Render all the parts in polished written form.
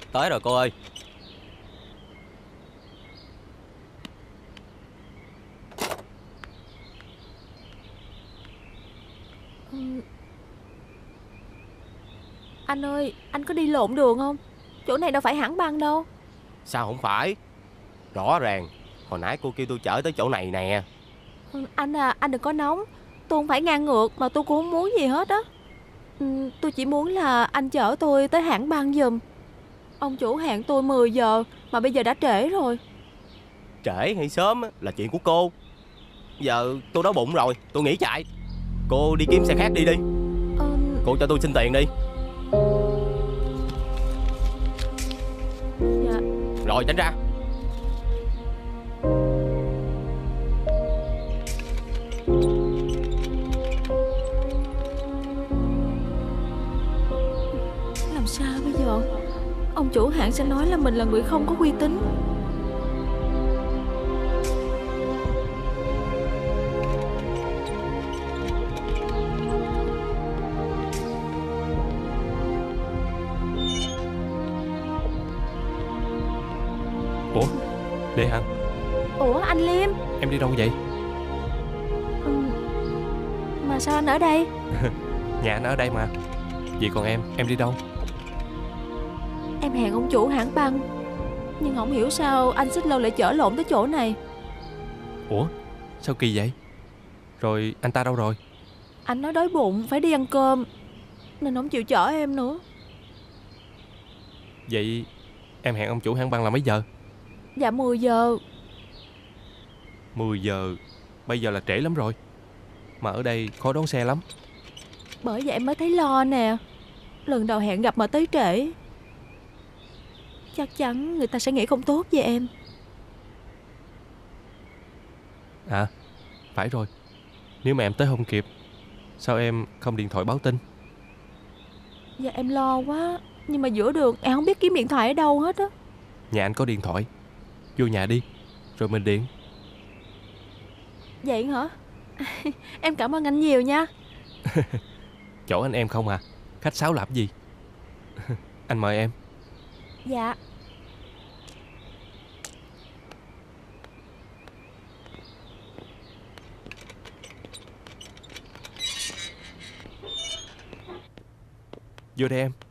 Tới rồi cô ơi. Anh ơi, anh có đi lộn đường không? Chỗ này đâu phải Hãng Băng đâu. Sao không phải? Rõ ràng hồi nãy cô kêu tôi chở tới chỗ này nè. Anh à, anh đừng có nóng. Tôi không phải ngang ngược mà tôi cũng không muốn gì hết á. Tôi chỉ muốn là anh chở tôi tới Hãng Băng giùm. Ông chủ hẹn tôi 10 giờ mà bây giờ đã trễ rồi. Trễ hay sớm là chuyện của cô. Giờ tôi đói bụng rồi, tôi nghỉ chạy. Cô đi kiếm xe khác đi. Cô cho tôi xin tiền đi. Dạ. Rồi tránh ra. Làm sao bây giờ? Ông chủ hãng sẽ nói là mình là người không có uy tín. Ủa, Lê Hằng. Ủa anh Liêm. Em đi đâu vậy? Mà sao anh ở đây? Nhà anh ở đây mà. Vậy còn em đi đâu? Em hẹn ông chủ Hãng Băng, nhưng không hiểu sao anh Xích Lâu lại chở lộn tới chỗ này. Ủa, sao kỳ vậy? Rồi anh ta đâu rồi? Anh nói đói bụng phải đi ăn cơm nên không chịu chở em nữa. Vậy em hẹn ông chủ Hãng Băng là mấy giờ? Dạ 10 giờ. 10 giờ? Bây giờ là trễ lắm rồi. Mà ở đây khó đón xe lắm. Bởi vậy em mới thấy lo nè. Lần đầu hẹn gặp mà tới trễ, chắc chắn người ta sẽ nghĩ không tốt về em. À, phải rồi. Nếu mà em tới không kịp, sao em không điện thoại báo tin? Dạ em lo quá. Nhưng mà giữa đường em không biết kiếm điện thoại ở đâu hết á. Nhà anh có điện thoại. Vô nhà đi, rồi mình điện. Vậy hả? Em cảm ơn anh nhiều nha. Chỗ anh em không à, khách sáo làm gì. Anh mời em. Dạ. Vô đây em.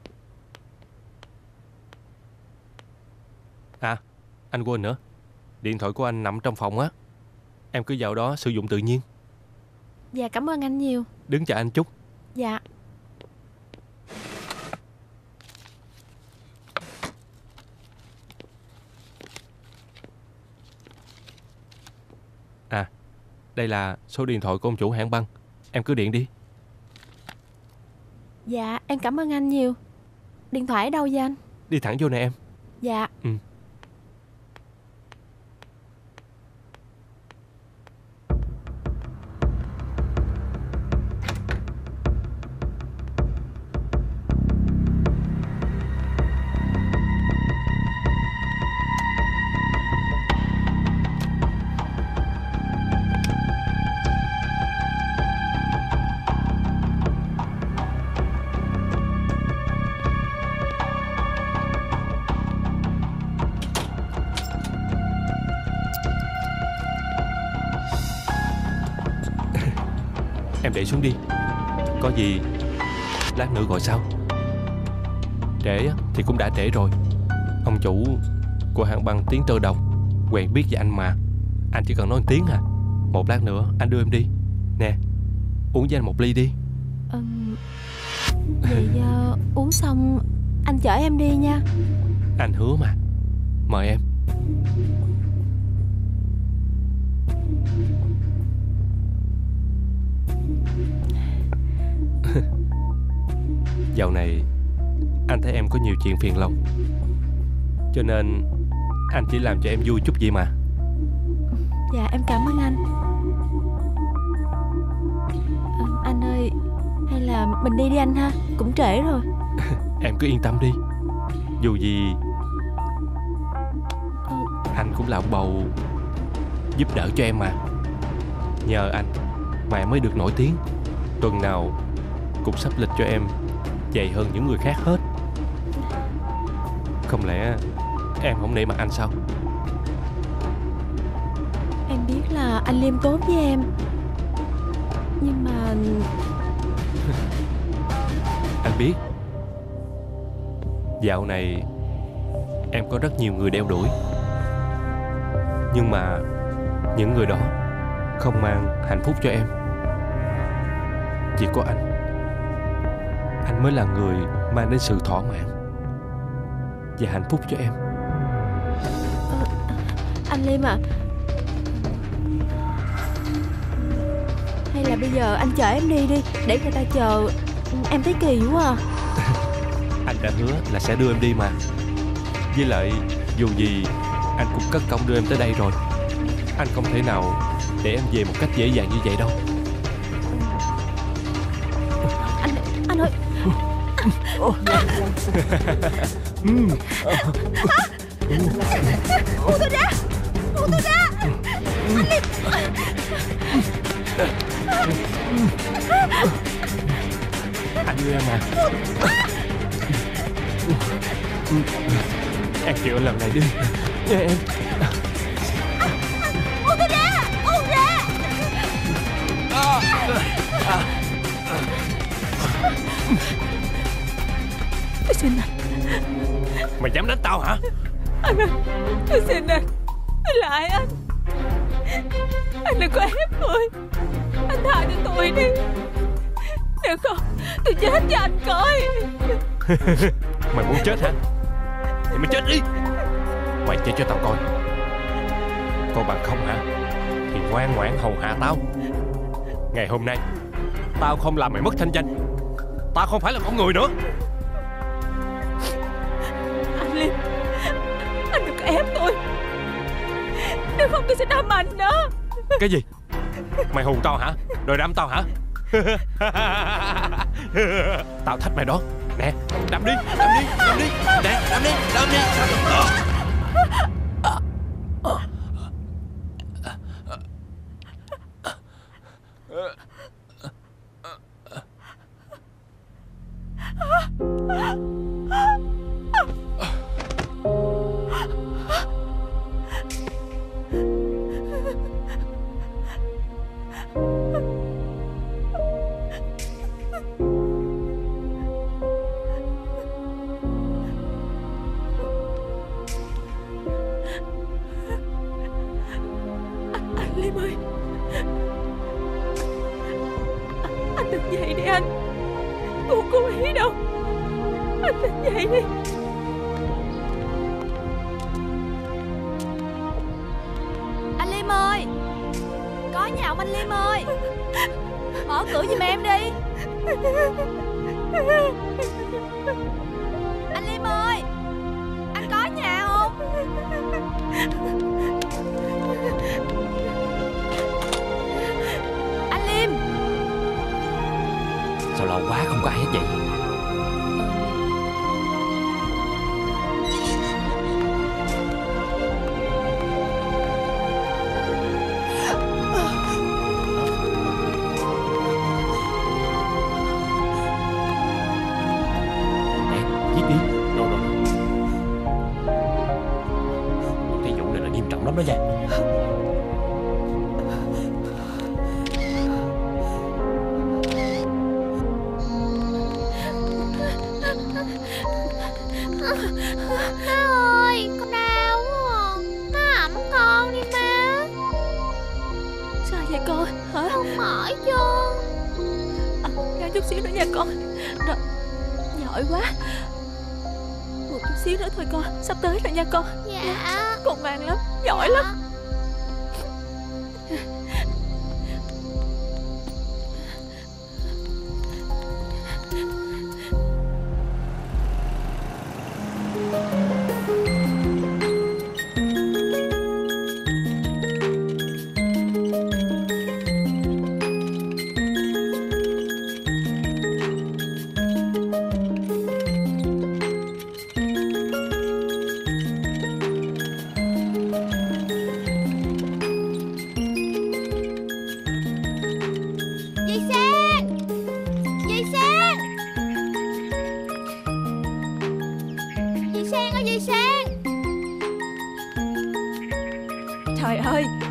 À, anh quên nữa. Điện thoại của anh nằm trong phòng á. Em cứ vào đó sử dụng tự nhiên. Dạ cảm ơn anh nhiều. Đứng chờ anh chút. Dạ. À, đây là số điện thoại của ông chủ Hãng Băng. Em cứ điện đi. Dạ em cảm ơn anh nhiều. Điện thoại ở đâu vậy anh? Đi thẳng vô nè em. Dạ. Em để xuống đi. Có gì lát nữa gọi sau. Trễ thì cũng đã trễ rồi. Ông chủ của Hãng Băng Tiến Tơ Đồng quen biết với anh mà. Anh chỉ cần nói một tiếng à. Một lát nữa anh đưa em đi. Nè, uống với anh một ly đi. Vậy uống xong anh chở em đi nha. Anh hứa mà. Mời em. Dạo này anh thấy em có nhiều chuyện phiền lòng, cho nên anh chỉ làm cho em vui chút vậy mà. Dạ em cảm ơn anh. Anh ơi, hay là mình đi đi anh ha. Cũng trễ rồi. Em cứ yên tâm đi. Dù gì anh cũng là ông bầu giúp đỡ cho em mà. Nhờ anh mà em mới được nổi tiếng. Tuần nào cũng sắp lịch cho em dày hơn những người khác hết. Không lẽ em không nể mặt anh sao? Em biết là anh Liêm tốt với em, nhưng mà Anh biết dạo này em có rất nhiều người đeo đuổi, nhưng mà những người đó không mang hạnh phúc cho em. Chỉ có anh mới là người mang đến sự thỏa mãn và hạnh phúc cho em. anh Liêm à, hay là bây giờ anh chở em đi đi, để người ta chờ. Em thấy kỳ quá à. Anh đã hứa là sẽ đưa em đi mà. Với lại dù gì anh cũng cất công đưa em tới đây rồi. Anh không thể nào để em về một cách dễ dàng như vậy đâu. Anh ơi. Buông tôi ra, buông tôi ra. Anh Liêm. Anh đưa em mà. Em chịu lần này đi nha em. Buông tôi ra, buông ra. Tôi xin anh. Mày dám đánh tao hả? Anh ơi, tôi xin anh. Tôi lại anh. Anh đừng có ép tôi. Anh tha cho tôi đi. Nếu không, tôi chết cho anh coi. Mày muốn chết hả? Thì mày chết đi. Mày chết cho tao coi. Còn bằng không hả? Thì ngoan ngoãn hầu hạ tao. Ngày hôm nay tao không làm mày mất thanh danh. Tao không phải là con người nữa. Anh Liêm, anh đừng có ép tôi. Nếu không tôi sẽ đâm anh đó. Cái gì? Mày hù tao hả? Rồi đâm tao hả? Tao thách mày đó. Nè, đâm đi, đâm đi, đâm đi. Nè, đâm đi, đâm đi. Anh Liêm ơi, anh đừng vậy đi anh. Tôi không cố ý đâu. Anh đừng vậy đi. Anh Liêm ơi, có nhà không anh Liêm ơi? Mở cửa giùm em đi. Anh Liêm ơi, anh có nhà không? Anh Liêm. Sao lâu quá không có ai hết vậy? Nè, viết đi. Rồi. Cái vụ này là nghiêm trọng lắm đó nha. Má ơi, con đau quá à. Má ẵm con đi má. Sao vậy con? Hả? Con mỏi chân. Ra chút xíu nữa nha con. Rồi, giỏi quá. Một chút xíu nữa thôi con. Sắp tới rồi nha con. Dạ. Con ngoan lắm, giỏi lắm.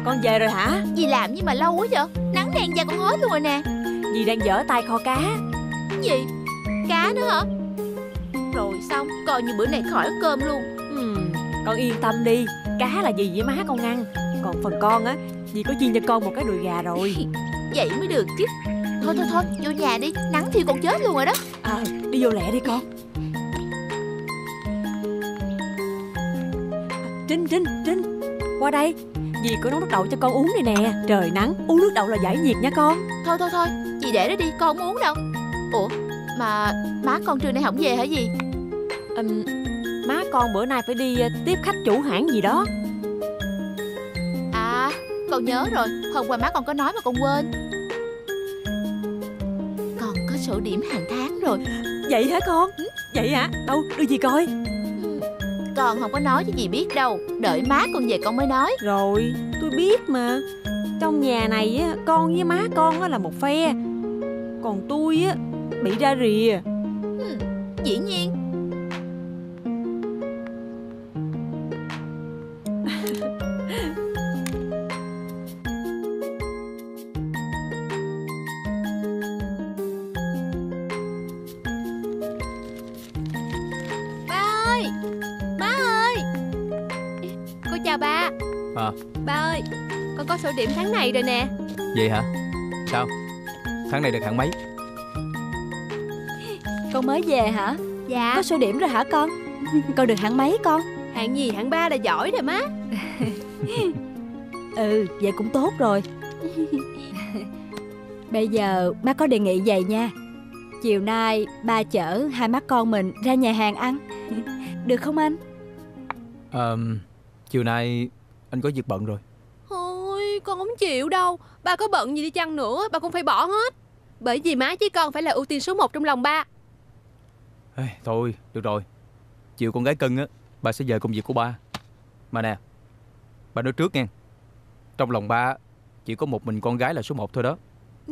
Con về rồi hả? Dì làm gì mà lâu quá vậy? Nắng đen da con hết luôn rồi nè. Dì đang dở tay kho cá. Gì? Cá nữa hả? Rồi xong, coi như bữa này khỏi ăn cơm luôn. Con yên tâm đi, cá là dì với má con ăn. Còn phần con á, dì có chiên cho con một cái đùi gà rồi. Vậy mới được chứ. Thôi, vô nhà đi, nắng thiêu con chết luôn rồi đó. Đi vô lẹ đi con. Trinh, qua đây. Dì có nấu nước đậu cho con uống đây nè. Trời nắng, uống nước đậu là giải nhiệt nha con. Thôi, dì để đó đi, con không uống đâu. Ủa, mà má con trưa nay không về hả dì? Má con bữa nay phải đi tiếp khách chủ hãng gì đó. À, con nhớ rồi, hôm qua má con có nói mà con quên. Con có sổ điểm hàng tháng rồi. Vậy hả con? Vậy hả? Đâu, đưa dì coi. Con không có nói cho dì biết đâu. Đợi má con về con mới nói. Rồi, tôi biết mà. Trong nhà này á, con với má con á là một phe. Còn tôi á, bị ra rìa. Dĩ nhiên. Chào ba. Ba ơi, con có sổ điểm tháng này rồi nè. Vậy hả? Sao? Tháng này được hạng mấy? Con mới về hả? Dạ. Có sổ điểm rồi hả con? Con được hạng mấy con? Hạng gì? Hạng 3 là giỏi rồi má. Vậy cũng tốt rồi. Bây giờ má có đề nghị vậy nha. Chiều nay ba chở hai má con mình ra nhà hàng ăn. Được không anh? Chiều nay anh có việc bận rồi. Thôi, con không chịu đâu. Ba có bận gì đi chăng nữa, ba cũng phải bỏ hết. Bởi vì má với con phải là ưu tiên số 1 trong lòng ba. Thôi, được rồi. Chiều con gái cưng á, ba sẽ về công việc của ba. Mà nè, ba nói trước nha, trong lòng ba chỉ có một mình con gái là số 1 thôi đó.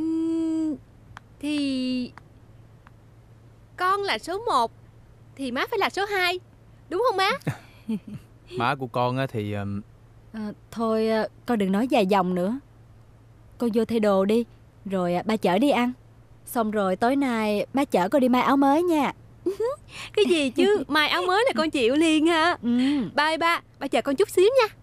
Thì con là số 1 thì má phải là số 2, đúng không má? Má của con á thì Thôi con đừng nói dài dòng nữa. Con vô thay đồ đi, rồi ba chở đi ăn. Xong rồi tối nay má chở con đi may áo mới nha. Cái gì chứ, may áo mới là con chịu liền ha. Ba ơi ba chờ con chút xíu nha.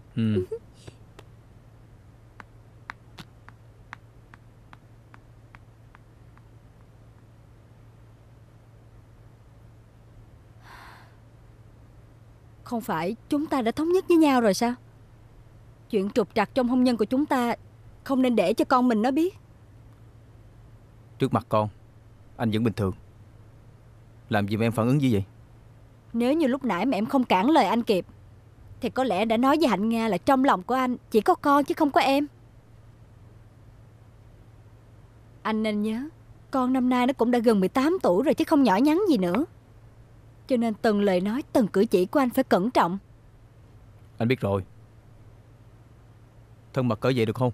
Không phải chúng ta đã thống nhất với nhau rồi sao? Chuyện trục trặc trong hôn nhân của chúng ta không nên để cho con mình nó biết. trước mặt con, anh vẫn bình thường. Làm gì mà em phản ứng như vậy? Nếu như lúc nãy mà em không cản lời anh kịp thì có lẽ đã nói với Hạnh Nga là trong lòng của anh chỉ có con chứ không có em. Anh nên nhớ, con năm nay nó cũng đã gần 18 tuổi rồi chứ không nhỏ nhắn gì nữa. Cho nên từng lời nói, từng cử chỉ của anh phải cẩn trọng. Anh biết rồi. Thân mật cỡ vậy được không?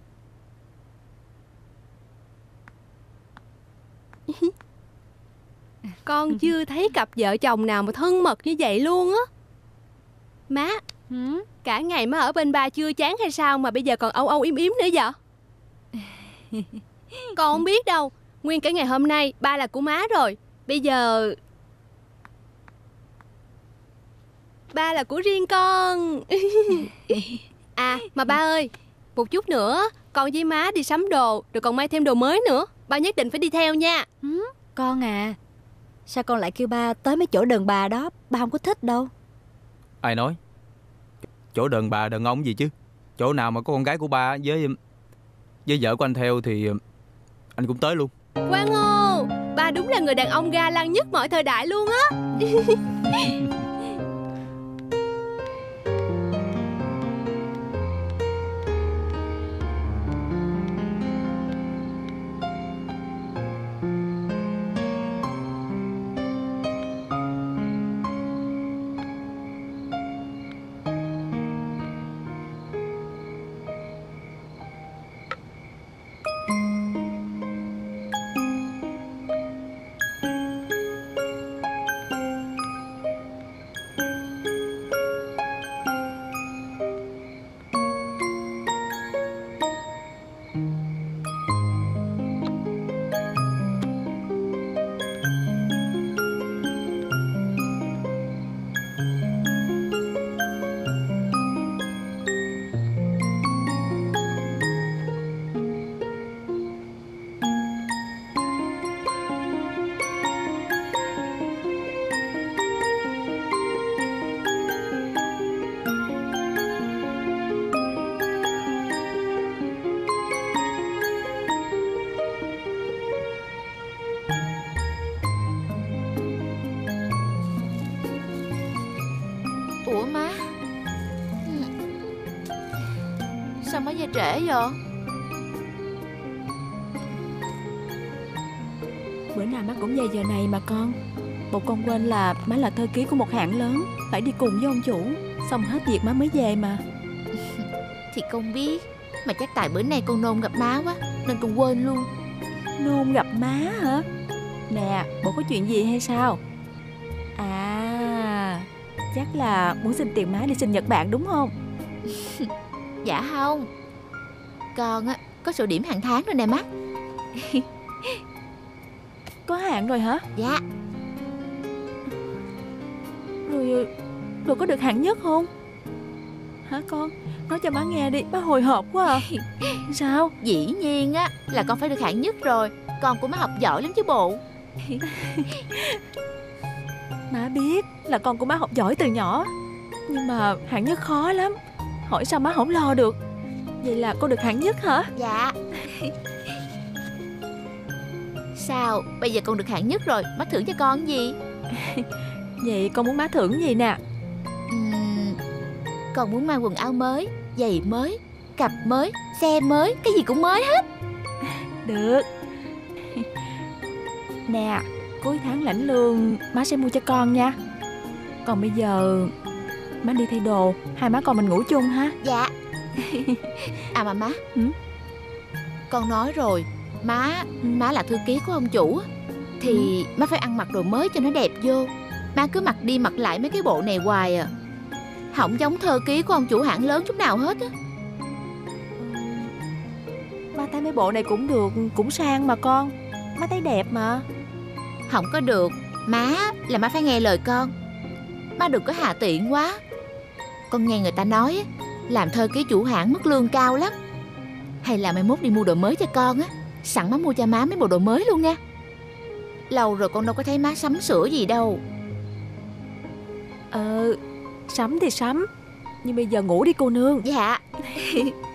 Con chưa thấy cặp vợ chồng nào mà thân mật như vậy luôn á. Má, cả ngày má ở bên ba chưa chán hay sao mà bây giờ còn âu âu yếm yếm nữa vậy? Con không biết đâu. Nguyên cả ngày hôm nay ba là của má rồi. Bây giờ ba là của riêng con. À mà ba ơi, một chút nữa con với má đi sắm đồ, rồi còn may thêm đồ mới nữa. Ba nhất định phải đi theo nha. Con à, sao con lại kêu ba tới mấy chỗ đàn bà đó? Ba không có thích đâu. Ai nói? Chỗ đàn bà đàn ông gì chứ. Chỗ nào mà có con gái của ba với vợ của anh theo thì anh cũng tới luôn. Quang Ngô, ba đúng là người đàn ông ga lăng nhất mọi thời đại luôn á. về trễ vậy? Bữa nào má cũng về giờ này mà con. Bộ con quên là má là thư ký của một hãng lớn, phải đi cùng với ông chủ, xong hết việc má mới về mà. Thì con biết, mà chắc tại bữa nay con nôn gặp má quá nên con quên luôn. Nôn gặp má hả? Nè, bộ có chuyện gì hay sao? À, chắc là muốn xin tiền má đi sinh Nhật Bản đúng không? Dạ không. Con á có sổ điểm hàng tháng rồi nè má. Có hạn rồi hả? Dạ. Rồi có được hạng nhất không? Hả con? Nói cho má nghe đi, má hồi hộp quá à. Sao? Dĩ nhiên á là con phải được hạng nhất rồi. Con của má học giỏi lắm chứ bộ. Má biết là con của má học giỏi từ nhỏ, nhưng mà hạng nhất khó lắm. Hỏi sao má không lo được. Vậy là con được hạng nhất hả? Dạ. Sao bây giờ con được hạng nhất rồi, má thưởng cho con gì? Vậy con muốn má thưởng gì nè? Con muốn mang quần áo mới, giày mới, cặp mới, xe mới, cái gì cũng mới hết. Được. Nè, cuối tháng lãnh lương má sẽ mua cho con nha. Còn bây giờ má đi thay đồ, hai má con mình ngủ chung ha. Dạ. À mà má, con nói rồi, má là thư ký của ông chủ, thì má phải ăn mặc đồ mới cho nó đẹp vô. Má cứ mặc đi mặc lại mấy cái bộ này hoài à, không giống thư ký của ông chủ hãng lớn chút nào hết á. Má thấy mấy bộ này cũng được, cũng sang mà con. Má thấy đẹp mà. Không có được, má là má phải nghe lời con. Má đừng có hà tiện quá. Con nghe người ta nói á, làm thư ký chủ hãng mức lương cao lắm. Hay là mai mốt đi mua đồ mới cho con á, sẵn má mua cho má mấy bộ đồ mới luôn nha. Lâu rồi con đâu có thấy má sắm sửa gì đâu. Sắm thì sắm, nhưng bây giờ ngủ đi cô nương. Dạ.